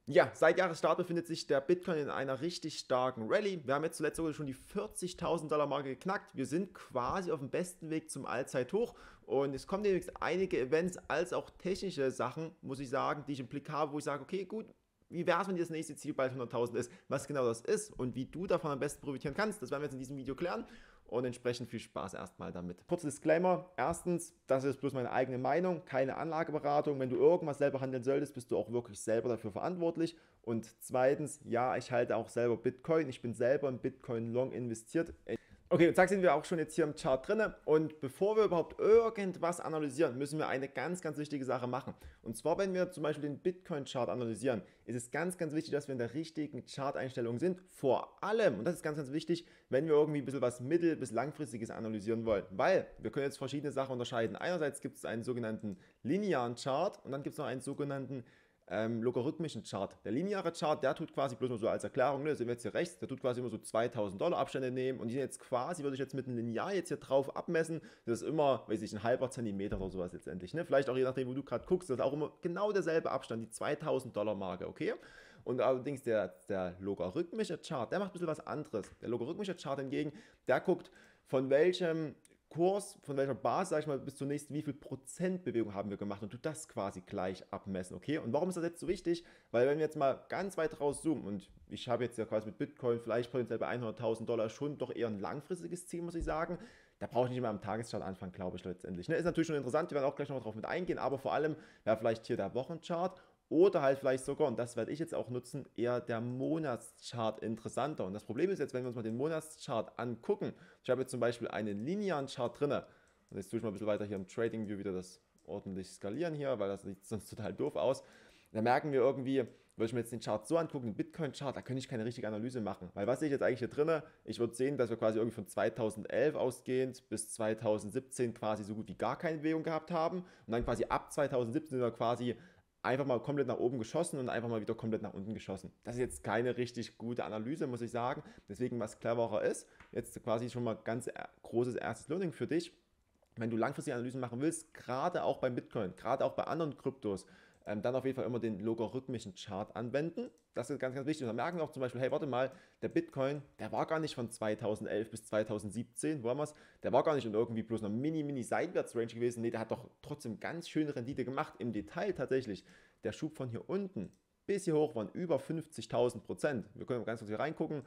Ja, seit Jahresstart befindet sich der Bitcoin in einer richtig starken Rallye. Wir haben jetzt zuletzt sogar schon die 40.000 Dollar Marke geknackt. Wir sind quasi auf dem besten Weg zum Allzeithoch und es kommen demnächst einige Events als auch technische Sachen, muss ich sagen, die ich im Blick habe, wo ich sage, okay, gut, wie wäre es, wenn das nächste Ziel bald 100.000 ist, was genau das ist und wie du davon am besten profitieren kannst, das werden wir jetzt in diesem Video klären und entsprechend viel Spaß erstmal damit. Kurzer Disclaimer, erstens, das ist bloß meine eigene Meinung, keine Anlageberatung. Wenn du irgendwas selber handeln solltest, bist du auch wirklich selber dafür verantwortlich. Und zweitens, ja, ich halte auch selber Bitcoin, ich bin selber in Bitcoin Long investiert. Okay, und zack, sind wir auch schon jetzt hier im Chart drin. Und bevor wir überhaupt irgendwas analysieren, müssen wir eine ganz wichtige Sache machen. Und zwar, wenn wir zum Beispiel den Bitcoin-Chart analysieren, ist es ganz wichtig, dass wir in der richtigen Chart-Einstellung sind. Vor allem, und das ist ganz wichtig, wenn wir irgendwie ein bisschen was mittel- bis langfristiges analysieren wollen. Weil wir können jetzt verschiedene Sachen unterscheiden. Einerseits gibt es einen sogenannten linearen Chart und dann gibt es noch einen sogenannten logarithmischen Chart. Der lineare Chart, der tut quasi bloß nur so als Erklärung, ne, sehen wir jetzt hier rechts, der tut quasi immer so 2000 Dollar Abstände nehmen und die sind jetzt quasi, würde ich jetzt mit einem Lineal jetzt hier drauf abmessen, das ist immer, weiß ich, ein halber Zentimeter oder sowas letztendlich, ne? Vielleicht auch je nachdem, wo du gerade guckst, das ist auch immer genau derselbe Abstand, die 2000 Dollar Marke, okay? Und allerdings der logarithmische Chart, der macht ein bisschen was anderes. Der logarithmische Chart hingegen, der guckt, von welchem Kurs, von welcher Basis, sag ich mal, bis zunächst, wie viel Prozent Bewegung haben wir gemacht und du das quasi gleich abmessen, okay? Und warum ist das jetzt so wichtig? Weil wenn wir jetzt mal ganz weit rauszoomen und ich habe jetzt ja quasi mit Bitcoin vielleicht potenziell bei 100.000 Dollar schon doch eher ein langfristiges Ziel, muss ich sagen. Da brauche ich nicht mehr am Tageschart anfangen, glaube ich letztendlich. Ne? Ist natürlich schon interessant, wir werden auch gleich noch drauf mit eingehen, aber vor allem wäre vielleicht hier der Wochenchart oder halt vielleicht sogar, und das werde ich jetzt auch nutzen, eher der Monatschart interessanter. Und das Problem ist jetzt, wenn wir uns mal den Monatschart angucken, ich habe jetzt zum Beispiel einen linearen Chart drin, und jetzt tue ich mal ein bisschen weiter hier im Trading View wieder das ordentlich skalieren hier, weil das sieht sonst total doof aus. Da merken wir irgendwie, würde ich mir jetzt den Chart so angucken, den Bitcoin-Chart, da könnte ich keine richtige Analyse machen. Weil was sehe ich jetzt eigentlich hier drin? Ich würde sehen, dass wir quasi irgendwie von 2011 ausgehend bis 2017 quasi so gut wie gar keine Bewegung gehabt haben. Und dann quasi ab 2017 sind wir quasi einfach mal komplett nach oben geschossen und einfach mal wieder komplett nach unten geschossen. Das ist jetzt keine richtig gute Analyse, muss ich sagen. Deswegen, was cleverer ist, jetzt quasi schon mal ganz großes erstes Learning für dich. Wenn du langfristige Analysen machen willst, gerade auch beim Bitcoin, gerade auch bei anderen Kryptos, dann auf jeden Fall immer den logarithmischen Chart anwenden. Das ist ganz wichtig. Und dann merken wir auch zum Beispiel, hey, warte mal, der Bitcoin, der war gar nicht von 2011 bis 2017, wo haben wir es? Der war gar nicht in irgendwie bloß einer Mini-Seitwärts-Range gewesen. Nee, der hat doch trotzdem ganz schöne Rendite gemacht. Im Detail tatsächlich. Der Schub von hier unten bis hier hoch waren über 50.000%. Wir können ganz kurz hier reingucken.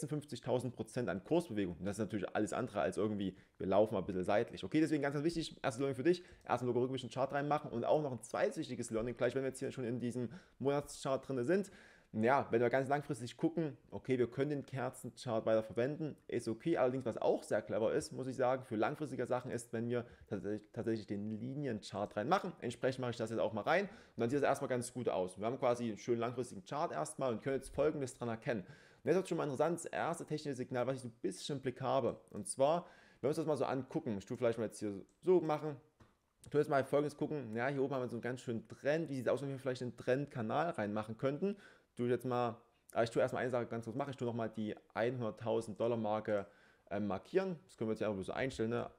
56.000% an Kursbewegung. Und das ist natürlich alles andere als irgendwie, wir laufen mal ein bisschen seitlich. Okay, deswegen ganz wichtig, erstes Learning für dich, erst einen logarithmischen Chart reinmachen und auch noch ein zweites wichtiges Learning, gleich wenn wir jetzt hier schon in diesem Monatschart drin sind. Ja, wenn wir ganz langfristig gucken, okay, wir können den Kerzenchart weiter verwenden, ist okay. Allerdings, was auch sehr clever ist, muss ich sagen, für langfristige Sachen ist, wenn wir tatsächlich den Linienchart reinmachen. Entsprechend mache ich das jetzt auch mal rein und dann sieht das erstmal ganz gut aus. Wir haben quasi einen schönen langfristigen Chart erstmal und können jetzt Folgendes dran erkennen. Und jetzt wird schon mal interessant, das erste technische Signal, was ich so ein bisschen im Blick habe. Und zwar, wenn wir uns das mal so angucken, ich tue vielleicht mal jetzt hier so machen, ich tue jetzt mal Folgendes gucken. Ja, hier oben haben wir so einen ganz schönen Trend. Wie sieht es aus, wenn wir vielleicht einen Trendkanal reinmachen könnten? Tue ich jetzt mal, ich tue erstmal eine Sache ganz kurz machen. Ich tue nochmal die 100.000 Dollar Marke markieren. Das können wir jetzt einfach so einstellen. Ne?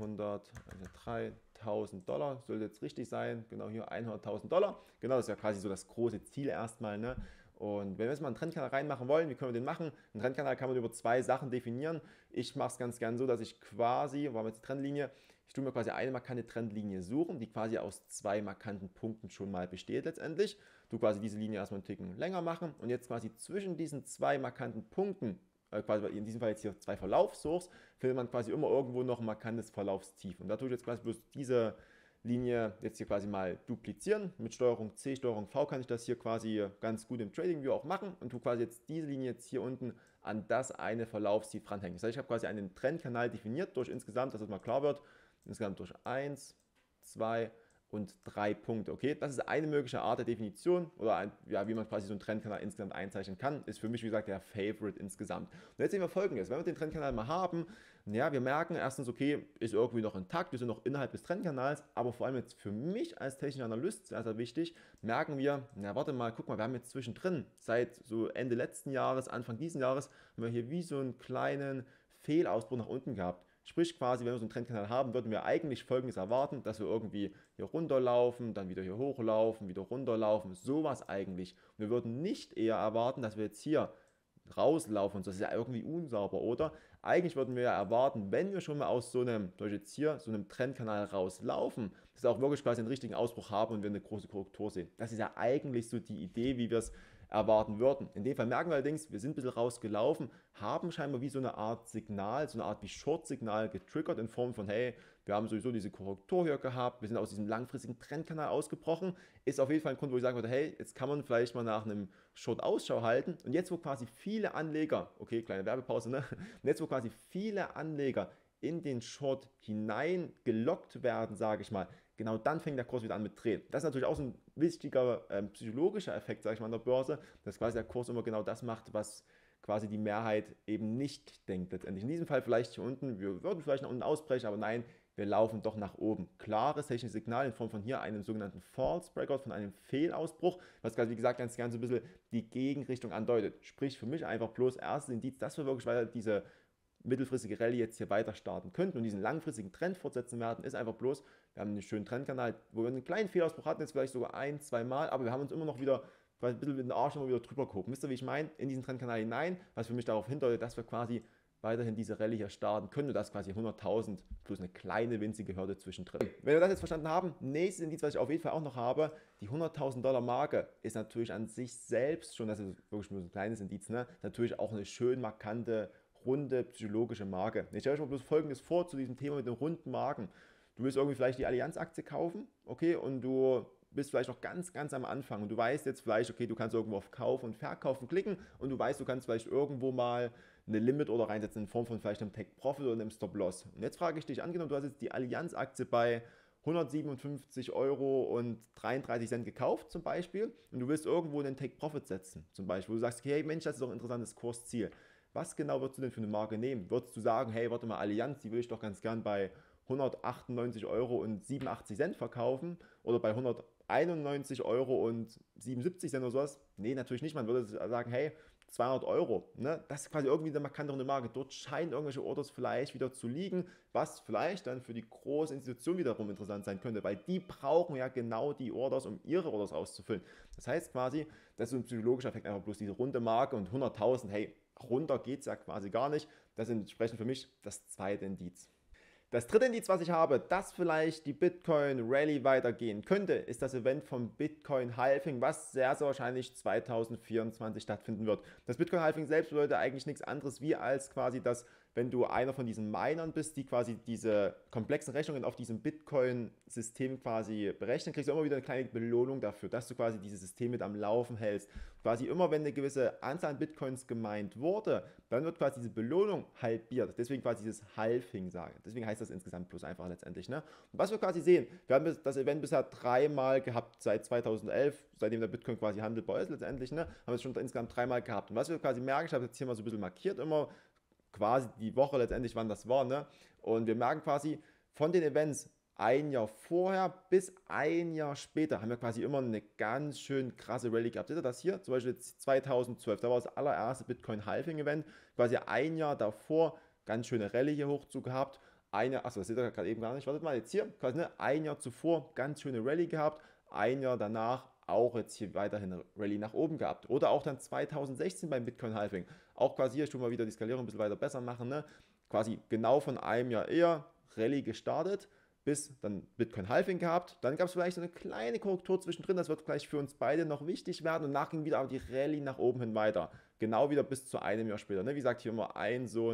103.000 Dollar sollte jetzt richtig sein. Genau hier 100.000 Dollar. Genau, das ist ja quasi so das große Ziel erstmal. Ne? Und wenn wir jetzt mal einen Trendkanal reinmachen wollen, wie können wir den machen? Einen Trendkanal kann man über zwei Sachen definieren. Ich mache es ganz gern so, dass ich quasi, wo haben wir jetzt die Trendlinie? Ich tue mir quasi eine markante Trendlinie suchen, die quasi aus zwei markanten Punkten schon mal besteht letztendlich. Du quasi diese Linie erstmal einen Ticken länger machen und jetzt quasi zwischen diesen zwei markanten Punkten, quasi in diesem Fall jetzt hier zwei Verlaufshochs, findet man quasi immer irgendwo noch ein markantes Verlaufstief. Und da tue ich jetzt quasi bloß diese Linie jetzt hier quasi mal duplizieren. Mit Steuerung C, Steuerung V kann ich das hier quasi ganz gut im Trading View auch machen und tu quasi jetzt diese Linie jetzt hier unten an das eine Verlaufstief ranhängen. Das heißt, ich habe quasi einen Trendkanal definiert durch insgesamt, dass das mal klar wird, insgesamt durch 1, 2 und 3 Punkte. Okay, das ist eine mögliche Art der Definition oder ja, wie man quasi so einen Trendkanal insgesamt einzeichnen kann. Ist für mich, wie gesagt, der Favorite insgesamt. Und jetzt sehen wir Folgendes. Wenn wir den Trendkanal mal haben, ja, wir merken erstens, okay, ist irgendwie noch intakt, wir sind noch innerhalb des Trendkanals, aber vor allem jetzt für mich als technischer Analyst sehr, sehr wichtig, merken wir, na warte mal, guck mal, wir haben jetzt zwischendrin, seit so Ende letzten Jahres, Anfang diesen Jahres, haben wir hier wie so einen kleinen Fehlausbruch nach unten gehabt. Sprich quasi, wenn wir so einen Trendkanal haben, würden wir eigentlich Folgendes erwarten, dass wir irgendwie hier runterlaufen, dann wieder hier hochlaufen, wieder runterlaufen, sowas eigentlich. Und wir würden nicht eher erwarten, dass wir jetzt hier rauslaufen und das ist ja irgendwie unsauber, oder? Eigentlich würden wir ja erwarten, wenn wir schon mal aus so einem, durch jetzt hier, so einem Trendkanal rauslaufen, dass wir auch wirklich quasi einen richtigen Ausbruch haben und wir eine große Korrektur sehen. Das ist ja eigentlich so die Idee, wie wir es erwarten würden. In dem Fall merken wir allerdings, wir sind ein bisschen rausgelaufen, haben scheinbar wie so eine Art Signal, so eine Art wie Short-Signal getriggert in Form von, hey, wir haben sowieso diese Korrektur hier gehabt, wir sind aus diesem langfristigen Trendkanal ausgebrochen, ist auf jeden Fall ein Grund, wo ich sagen würde, hey, jetzt kann man vielleicht mal nach einem Short Ausschau halten und jetzt, wo quasi viele Anleger, okay, kleine Werbepause, ne, und jetzt, wo quasi viele Anleger in den Short hineingelockt werden, sage ich mal, genau dann fängt der Kurs wieder an mit Drehen. Das ist natürlich auch so ein wichtiger psychologischer Effekt, sage ich mal, an der Börse, dass quasi der Kurs immer genau das macht, was quasi die Mehrheit eben nicht denkt letztendlich. In diesem Fall vielleicht hier unten, wir würden vielleicht nach unten ausbrechen, aber nein, wir laufen doch nach oben. Klares technisches Signal in Form von hier einem sogenannten False Breakout, von einem Fehlausbruch, was quasi wie gesagt ganz gerne so ein bisschen die Gegenrichtung andeutet. Sprich für mich einfach bloß erstes Indiz, dass wir wirklich weiter diese mittelfristige Rallye jetzt hier weiter starten könnten und diesen langfristigen Trend fortsetzen werden, ist einfach bloß, wir haben einen schönen Trendkanal, wo wir einen kleinen Fehlausbruch hatten, jetzt vielleicht sogar ein, zwei Mal, aber wir haben uns immer noch wieder ein bisschen mit dem Arsch immer wieder drüber gehoben. Wisst ihr, wie ich meine? In diesen Trendkanal hinein, was für mich darauf hindeutet, dass wir quasi weiterhin diese Rallye hier starten können und das quasi 100.000 plus eine kleine winzige Hürde zwischendrin. Wenn wir das jetzt verstanden haben, nächstes Indiz, was ich auf jeden Fall auch noch habe, die 100.000 Dollar Marke ist natürlich an sich selbst schon, das ist wirklich nur so ein kleines Indiz, ne? Natürlich auch eine schön markante, runde psychologische Marke. Ich stelle euch mal bloß Folgendes vor zu diesem Thema mit den runden Marken. Du willst irgendwie vielleicht die Allianz-Aktie kaufen, okay, und du bist vielleicht noch ganz am Anfang und du weißt jetzt vielleicht, okay, du kannst irgendwo auf Kaufen und Verkaufen klicken und du weißt, du kannst vielleicht irgendwo mal eine Limit oder reinsetzen in Form von vielleicht einem Take Profit oder einem Stop Loss. Und jetzt frage ich dich, angenommen, du hast jetzt die Allianz-Aktie bei 157 Euro und 33 Cent gekauft zum Beispiel und du willst irgendwo einen Take Profit setzen, zum Beispiel, wo du sagst, okay, hey Mensch, das ist doch ein interessantes Kursziel. Was genau würdest du denn für eine Marke nehmen? Würdest du sagen, hey, warte mal, Allianz, die will ich doch ganz gern bei 198 Euro und 87 Cent verkaufen oder bei 191 Euro und 77 Cent oder sowas? Nee, natürlich nicht. Man würde sagen, hey, 200 Euro. Ne? Das ist quasi irgendwie eine markantere Marke. Dort scheinen irgendwelche Orders vielleicht wieder zu liegen, was vielleicht dann für die große Institution wiederum interessant sein könnte, weil die brauchen ja genau die Orders, um ihre Orders auszufüllen. Das heißt quasi, das ist so ein psychologischer Effekt, einfach bloß diese runde Marke und 100.000, hey, runter geht es ja quasi gar nicht. Das ist entsprechend für mich das zweite Indiz. Das dritte Indiz, was ich habe, dass vielleicht die Bitcoin Rallye weitergehen könnte, ist das Event vom Bitcoin Halving, was sehr, sehr wahrscheinlich 2024 stattfinden wird. Das Bitcoin Halving selbst bedeutet eigentlich nichts anderes wie als quasi das, wenn du einer von diesen Minern bist, die quasi diese komplexen Rechnungen auf diesem Bitcoin-System quasi berechnen, kriegst du immer wieder eine kleine Belohnung dafür, dass du quasi dieses System mit am Laufen hältst. Quasi immer, wenn eine gewisse Anzahl an Bitcoins gemeint wurde, dann wird quasi diese Belohnung halbiert. Deswegen quasi dieses Halving sagen. Deswegen heißt das insgesamt plus einfach letztendlich. Ne? Und was wir quasi sehen, wir haben das Event bisher dreimal gehabt seit 2011, seitdem der Bitcoin quasi handelbar ist letztendlich, ne? Haben wir es schon insgesamt dreimal gehabt. Und was wir quasi merken, ich habe jetzt hier mal so ein bisschen markiert immer, quasi die Woche letztendlich, wann das war, ne? Und wir merken quasi von den Events ein Jahr vorher bis ein Jahr später haben wir quasi immer eine ganz schön krasse Rallye gehabt. Seht ihr das hier? Zum Beispiel jetzt 2012, da war das allererste Bitcoin Halving Event, quasi ein Jahr davor ganz schöne Rallye hier hoch zu gehabt. Achso, das seht ihr gerade eben gar nicht. Wartet mal, jetzt hier, quasi ne, ein Jahr zuvor ganz schöne Rallye gehabt, ein Jahr danach auch jetzt hier weiterhin eine Rallye nach oben gehabt. Oder auch dann 2016 beim Bitcoin Halving. Auch quasi hier schon mal wieder die Skalierung ein bisschen weiter besser machen. Ne? Quasi genau von einem Jahr eher Rallye gestartet, bis dann Bitcoin Halving gehabt. Dann gab es vielleicht so eine kleine Korrektur zwischendrin. Das wird gleich für uns beide noch wichtig werden. Und danach ging wieder aber die Rallye nach oben hin weiter. Genau wieder bis zu einem Jahr später. Ne? Wie gesagt, hier immer so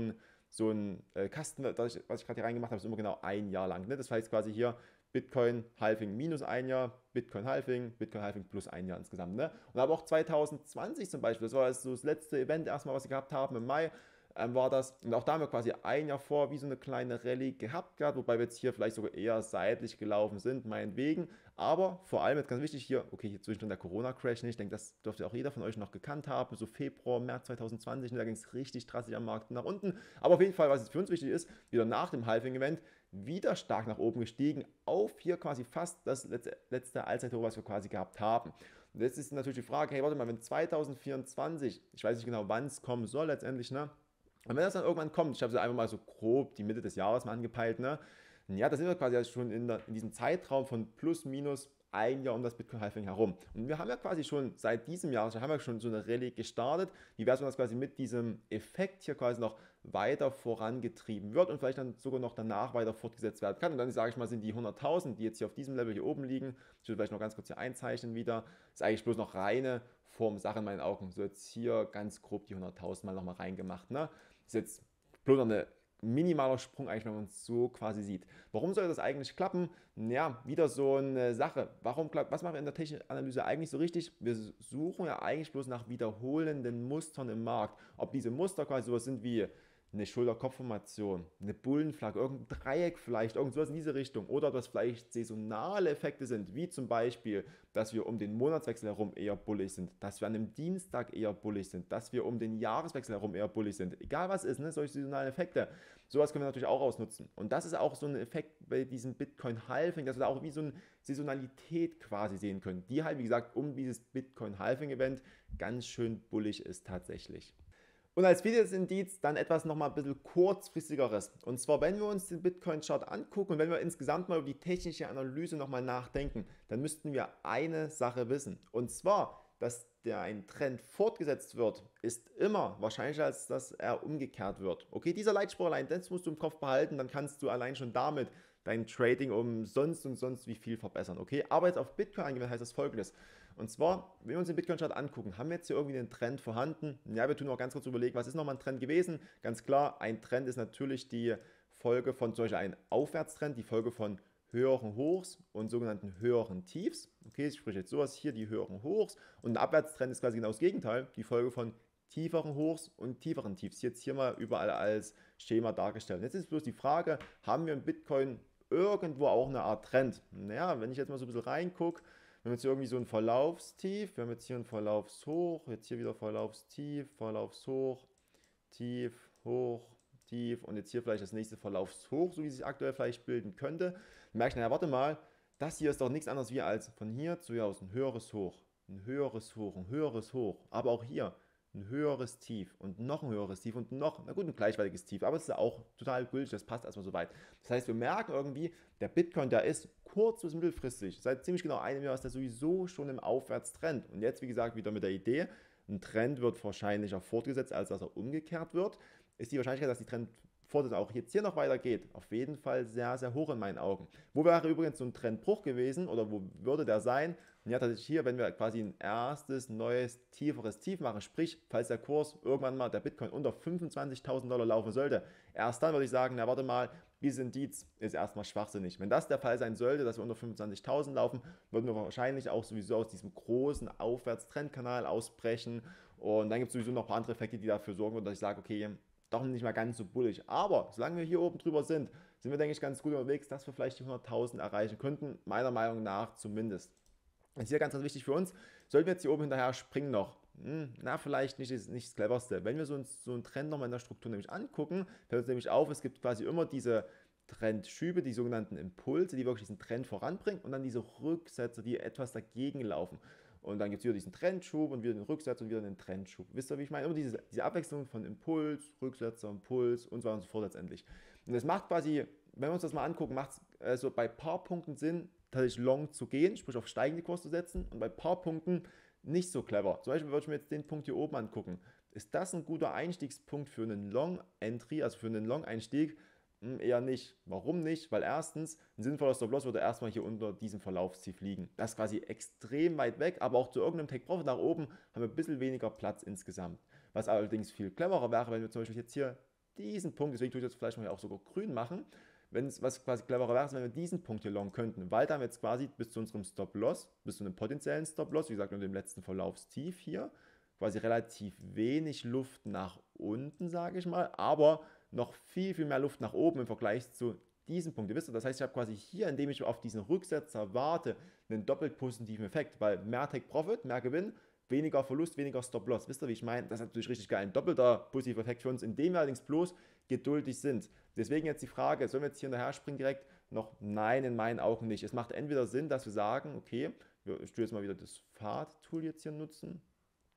ein Kasten, was ich gerade hier reingemacht habe, ist immer genau ein Jahr lang. Ne? Das heißt quasi hier Bitcoin Halving minus ein Jahr, Bitcoin Halving plus ein Jahr insgesamt. Ne? Und aber auch 2020 zum Beispiel, das war so das letzte Event erstmal, was wir gehabt haben im Mai, war das. Und auch da haben wir quasi ein Jahr vor wie so eine kleine Rallye gehabt, wobei wir jetzt hier vielleicht sogar eher seitlich gelaufen sind, meinetwegen. Aber vor allem jetzt ganz wichtig hier, okay, hier zwischendrin der Corona-Crash, ich denke, das dürfte auch jeder von euch noch gekannt haben, so Februar, März 2020, da ging es richtig drastisch am Markt nach unten. Aber auf jeden Fall, was jetzt für uns wichtig ist, wieder nach dem Halving-Event, wieder stark nach oben gestiegen, auf hier quasi fast das letzte Allzeithoch, was wir quasi gehabt haben. Und jetzt ist natürlich die Frage, hey, warte mal, wenn 2024, ich weiß nicht genau, wann es kommen soll letztendlich, ne? Und wenn das dann irgendwann kommt, ich habe so einfach mal so grob die Mitte des Jahres mal angepeilt, ne? Ja, da sind wir quasi schon in diesem Zeitraum von plus minus ein Jahr um das Bitcoin-Halving herum. Und wir haben ja quasi schon seit diesem Jahr, also haben wir schon so eine Rallye gestartet. Wie wäre es, wenn das quasi mit diesem Effekt hier quasi noch weiter vorangetrieben wird und vielleicht dann sogar noch danach weiter fortgesetzt werden kann. Und dann sage ich mal, sind die 100.000, die jetzt hier auf diesem Level hier oben liegen, ich will vielleicht noch ganz kurz hier einzeichnen wieder, ist eigentlich bloß noch reine Formsache in meinen Augen. So jetzt hier ganz grob die 100.000 mal nochmal reingemacht. Ne? Ist jetzt bloß noch ein minimaler Sprung eigentlich, wenn man es so quasi sieht. Warum soll das eigentlich klappen? Ja, wieder so eine Sache. Warum klappt, was machen wir in der technischen Analyse eigentlich so richtig? Wir suchen ja eigentlich bloß nach wiederholenden Mustern im Markt. Ob diese Muster quasi sowas sind wie eine Schulter-Kopf-Formation, eine Bullenflagge, irgendein Dreieck vielleicht, irgendwas in diese Richtung. Oder ob das vielleicht saisonale Effekte sind, wie zum Beispiel, dass wir um den Monatswechsel herum eher bullig sind, dass wir an einem Dienstag eher bullig sind, dass wir um den Jahreswechsel herum eher bullig sind. Egal was ist, ne? Solche saisonalen Effekte. Sowas können wir natürlich auch ausnutzen. Und das ist auch so ein Effekt bei diesem Bitcoin-Halving, dass wir da auch wie so eine Saisonalität quasi sehen können, die halt, wie gesagt, um dieses Bitcoin-Halving-Event ganz schön bullig ist tatsächlich. Und als viertes Indiz dann etwas nochmal ein bisschen kurzfristigeres. Und zwar, wenn wir uns den Bitcoin-Chart angucken und wenn wir insgesamt mal über die technische Analyse nochmal nachdenken, dann müssten wir eine Sache wissen. Und zwar, dass ein Trend fortgesetzt wird, ist immer wahrscheinlicher, als dass er umgekehrt wird. Okay, dieser Leitspruch allein, das musst du im Kopf behalten, dann kannst du allein schon damit dein Trading um sonst und sonst wie viel verbessern. Okay, aber jetzt auf Bitcoin eingehen heißt das folgendes. Und zwar, wenn wir uns den Bitcoin-Chart angucken, haben wir jetzt hier irgendwie einen Trend vorhanden? Ja, wir tun auch ganz kurz überlegen, was ist nochmal ein Trend gewesen? Ganz klar, ein Trend ist natürlich die Folge von zum Beispiel einem Aufwärtstrend, die Folge von höheren Hochs und sogenannten höheren Tiefs. Okay, ich spreche jetzt sowas hier, die höheren Hochs. Und ein Abwärtstrend ist quasi genau das Gegenteil, die Folge von tieferen Hochs und tieferen Tiefs. Jetzt hier mal überall als Schema dargestellt. Jetzt ist bloß die Frage, haben wir im Bitcoin irgendwo auch eine Art Trend? Naja, wenn ich jetzt mal so ein bisschen reingucke, wir haben jetzt hier irgendwie so ein Verlaufstief, wir haben jetzt hier ein Verlaufshoch, jetzt hier wieder Verlaufstief, Verlaufshoch, tief, hoch, tief und jetzt hier vielleicht das nächste Verlaufshoch, so wie es sich aktuell vielleicht bilden könnte. Dann merke ich, naja, warte mal, das hier ist doch nichts anderes wie als von hier zu hier aus ein höheres Hoch, ein höheres Hoch, ein höheres Hoch, aber auch hier ein höheres Tief und noch ein höheres Tief und noch, na gut, ein gleichwertiges Tief, aber es ist ja auch total gültig, das passt erstmal so weit. Das heißt, wir merken irgendwie, der Bitcoin, der ist kurz- bis mittelfristig, seit ziemlich genau einem Jahr ist der sowieso schon im Aufwärtstrend. Und jetzt, wie gesagt, wieder mit der Idee, ein Trend wird wahrscheinlicher fortgesetzt, als dass er umgekehrt wird, ist die Wahrscheinlichkeit, dass die Trendfortsetzung auch jetzt hier noch weitergeht, auf jeden Fall sehr, sehr hoch in meinen Augen. Wo wäre übrigens so ein Trendbruch gewesen oder wo würde der sein? Ja, tatsächlich hier, wenn wir quasi ein erstes, neues, tieferes Tief machen, sprich, falls der Kurs irgendwann mal, der Bitcoin unter 25.000 Dollar laufen sollte, erst dann würde ich sagen, na warte mal, dieses Indiz ist erstmal schwachsinnig. Wenn das der Fall sein sollte, dass wir unter 25.000 laufen, würden wir wahrscheinlich auch sowieso aus diesem großen Aufwärtstrendkanal ausbrechen und dann gibt es sowieso noch ein paar andere Effekte, die dafür sorgen würden, dass ich sage, okay, doch nicht mehr ganz so bullig. Aber solange wir hier oben drüber sind wir, denke ich, ganz gut unterwegs, dass wir vielleicht die 100.000 erreichen könnten, meiner Meinung nach zumindest. Das ist hier ganz, ganz wichtig für uns. Sollten wir jetzt hier oben hinterher springen noch? Na, vielleicht nicht das Cleverste. Wenn wir so einen Trend nochmal in der Struktur nämlich angucken, fällt uns nämlich auf, es gibt quasi immer diese Trendschübe, die sogenannten Impulse, die wirklich diesen Trend voranbringen und dann diese Rücksätze, die etwas dagegen laufen. Und dann gibt es wieder diesen Trendschub und wieder den Rücksatz und wieder den Trendschub. Wisst ihr, wie ich meine? Immer diese Abwechslung von Impuls, Rücksetzer, Impuls und so weiter und so fort letztendlich. Und das macht quasi, wenn wir uns das mal angucken, macht es so bei ein paar Punkten Sinn, tatsächlich long zu gehen, sprich auf steigende Kurs zu setzen und bei ein paar Punkten nicht so clever. Zum Beispiel würde ich mir jetzt den Punkt hier oben angucken. Ist das ein guter Einstiegspunkt für einen Long Entry, also für einen Long Einstieg? Eher nicht. Warum nicht? Weil erstens, ein sinnvoller Stop-Loss würde erstmal hier unter diesem Verlaufstief liegen. Das ist quasi extrem weit weg, aber auch zu irgendeinem Take-Profit nach oben haben wir ein bisschen weniger Platz insgesamt. Was allerdings viel cleverer wäre, wenn wir zum Beispiel jetzt hier diesen Punkt, deswegen tue ich jetzt vielleicht mal auch sogar grün machen, was quasi cleverer wäre, wenn wir diesen Punkt hier long könnten, weil dann jetzt quasi bis zu unserem Stop-Loss, bis zu einem potenziellen Stop-Loss, wie gesagt, unter dem letzten Verlaufstief hier, quasi relativ wenig Luft nach unten, sage ich mal, aber noch viel, viel mehr Luft nach oben im Vergleich zu diesem Punkt. Ihr wisst, das heißt, ich habe quasi hier, indem ich auf diesen Rücksetzer warte, einen doppelt positiven Effekt, weil mehr Take-Profit, mehr Gewinn, weniger Verlust, weniger Stop-Loss. Wisst ihr, wie ich meine? Das ist natürlich richtig geil. Ein doppelter positiver Effekt für uns, indem wir allerdings bloß geduldig sind. Deswegen jetzt die Frage, sollen wir jetzt hier hinterher springen direkt? Noch nein, in meinen Augen nicht. Es macht entweder Sinn, dass wir sagen, okay, ich tue jetzt mal wieder das Pfad-Tool jetzt hier nutzen.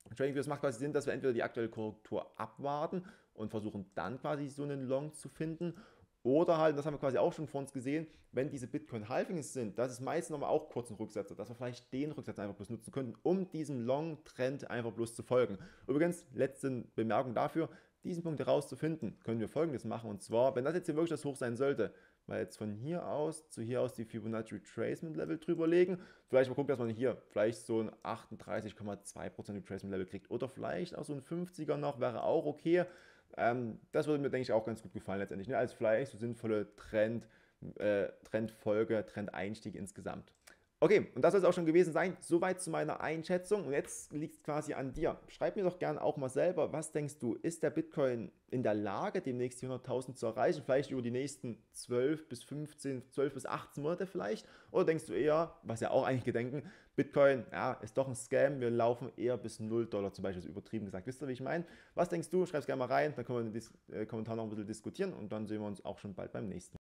TradingView macht quasi Sinn, dass wir entweder die aktuelle Korrektur abwarten und versuchen dann quasi so einen Long zu finden. Oder halt, das haben wir quasi auch schon vor uns gesehen, wenn diese Bitcoin-Halvings sind, das ist meistens nochmal auch kurz ein Rücksetzer, dass wir vielleicht den Rücksetzer einfach bloß nutzen könnten, um diesem Long-Trend einfach bloß zu folgen. Übrigens, letzte Bemerkung dafür, diesen Punkt herauszufinden, können wir Folgendes machen. Und zwar, wenn das jetzt hier wirklich das Hoch sein sollte, mal jetzt von hier aus zu hier aus die Fibonacci Retracement Level drüber legen. Vielleicht mal gucken, dass man hier vielleicht so ein 38,2% Retracement Level kriegt. Oder vielleicht auch so ein 50er noch, wäre auch okay. Das würde mir, denke ich, auch ganz gut gefallen letztendlich. Ne? Als vielleicht so sinnvolle Trendfolge, Trendeinstieg insgesamt. Okay, und das soll es auch schon gewesen sein. Soweit zu meiner Einschätzung. Und jetzt liegt es quasi an dir. Schreib mir doch gerne auch mal selber, was denkst du, ist der Bitcoin in der Lage, demnächst die 100.000 zu erreichen? Vielleicht über die nächsten 12 bis 15, 12 bis 18 Monate vielleicht? Oder denkst du eher, was ja auch einige denken, Bitcoin, ja, ist doch ein Scam, wir laufen eher bis $0 zum Beispiel, ist übertrieben gesagt. Wisst ihr, wie ich meine? Was denkst du? Schreib es gerne mal rein, dann können wir in den Kommentaren noch ein bisschen diskutieren und dann sehen wir uns auch schon bald beim nächsten Mal.